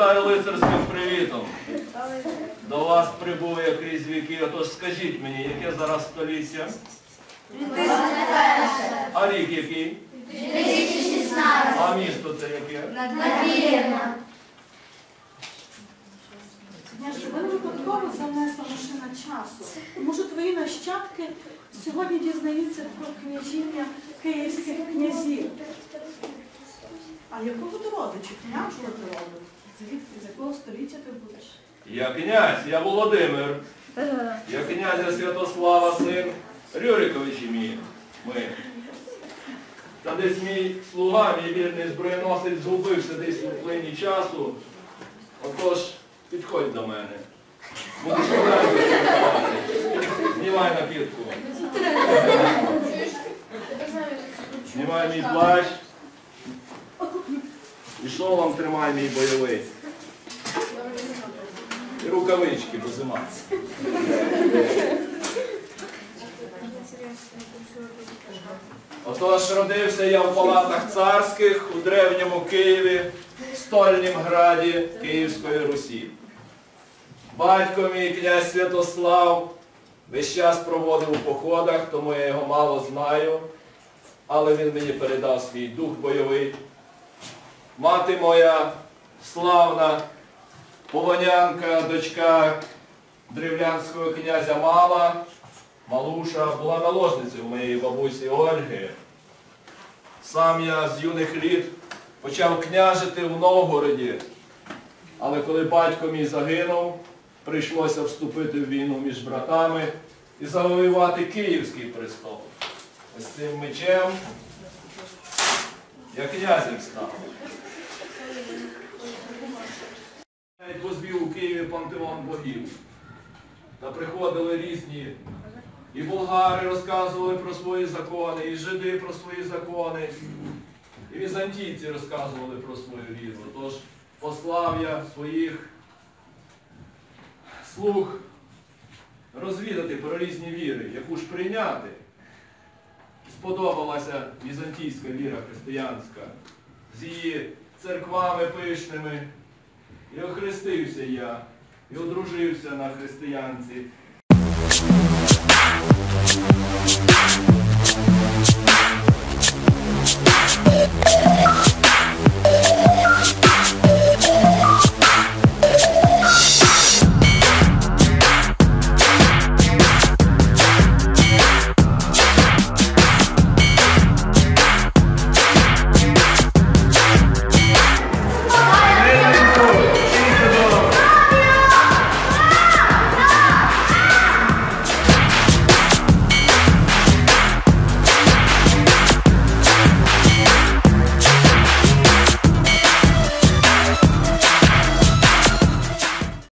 вітаю лицарським привітом. До вас прибув я крізь віки, отож скажіть мені, яке зараз століття? 2001. А рік який? 2016. А місто це яке? Надвірна. Княже, ви випадково занесла машина часу. Може, твої нащадки сьогодні дізнаються про княжіння київських князів. А якого ти родичі? Княжого ти родив? Звідки? З якого століття ти будеш? Я князь, я Володимир. Я князя Святослава, син Рюрикович ім'я. Ми. Та десь мій слуга, мій вірний зброєносець, згубився десь у плині часу. Отож, підходь до мене. Будеш повернутися. Знімай накидку. Знімай мій плащ. І шолом тримай мій бойовий. І рукавички, бо зима. Отож, родився я в палатах царських у древньому Києві, стольнім граді Київської Русі. Батько мій, князь Святослав, весь час проводив у походах, тому я його мало знаю, але він мені передав свій дух бойовий. Мати моя славна полонянка, дочка древлянського князя Мала, Малуша, була наложницею моєї бабусі Ольги. Сам я з юних літ почав княжити в Новгороді, але коли батько мій загинув, прийшлося вступити в війну між братами і завоювати Київський престол. Ось цим мечем я князем став. Навіть возвів у Києві пантеон богів. Та приходили різні. І болгари розказували про свої закони, і жиди про свої закони, і візантійці розказували про свою віру. Тож послав я своїх слуг розвідати про різні віри, яку ж прийняти. Сподобалася візантійська віра християнська з її церквами пишними. І охрестився я, і одружився на християнці.